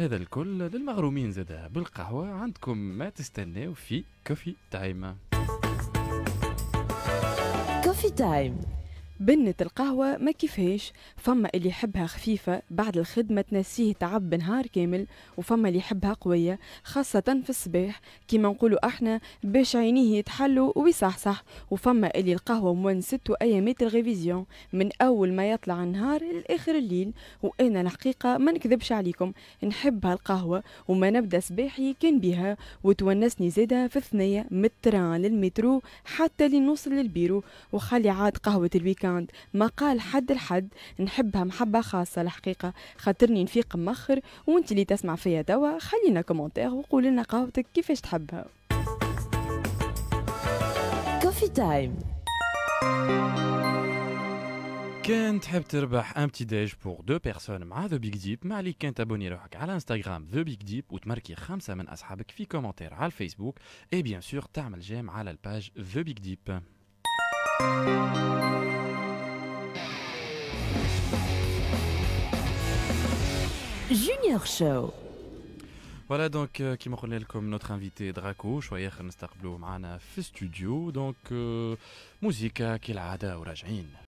هذا الكل للمغرومين زاده بالقهوة عندكم ما تستناو في كوفي تايم. كوفي تايم. بنة القهوة ما كيفاش، فما اللي يحبها خفيفة بعد الخدمة تنسيه تعب بنهار كامل، وفما اللي يحبها قوية خاصة في الصباح كيما نقولوا احنا باش عينيه يتحلوا ويصحصح، وفما اللي القهوة مونسته ايامات الغيفيزيون من اول ما يطلع النهار لاخر الليل. وانا الحقيقة ما نكذبش عليكم نحبها القهوة، وما نبدا صباحي كان بها وتونسني زادة في الثنية من التران للمترو حتى لنوصل للبيرو. وخلي عاد قهوة الويكاند ما قال حد الحد نحبها محبة خاصة الحقيقة، خاطرني نفيق مخر. وانت اللي تسمع فيا توا خلينا كومنتير وقول لنا قهوتك كيفاش تحبها. كوفي تايم. كان تحب تربح ان بتي ديج بور دو بيرسون مع ذا بيج ديب، ما عليك كان تابوني روحك على انستغرام ذا بيج ديب وتماركي 5 من اصحابك في كومنتير على الفيسبوك، اي بيان سور تعمل جيم على الباج ذا بيج ديب. جونيور شو. فوالا دونك كيما قلنا لكم نوتر انفيتي دراكو شويه اخر نستقبلوه معنا في استوديو. دونك موسيقى كالعاده وراجعين.